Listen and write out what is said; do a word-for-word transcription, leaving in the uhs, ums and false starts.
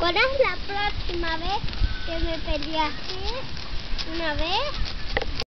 ¿Cuál es la próxima vez que me peleaste? ¿Una vez?